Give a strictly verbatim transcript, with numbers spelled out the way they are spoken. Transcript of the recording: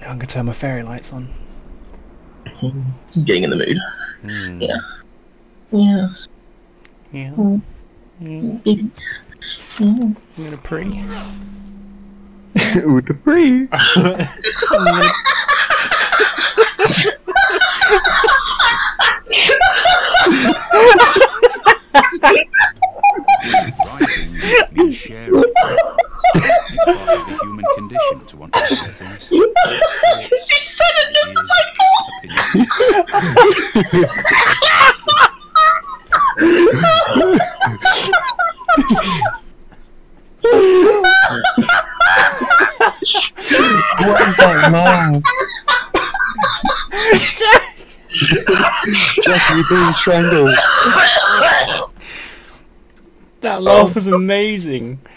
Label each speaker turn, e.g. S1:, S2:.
S1: I'm gonna turn my fairy lights on.
S2: Getting in the mood.
S1: Mm.
S2: Yeah. Yeah.
S1: Yeah.
S2: Mm.
S1: Mm.
S2: Mm. Mm.
S1: I'm gonna pre.
S3: Ooh, the pre.
S1: I'm gonna...
S4: Writing means sharing. It's part of the human condition to want to share things.
S2: She said it just like
S3: What is that now? Jack, you're being strangled.
S1: That laugh was amazing.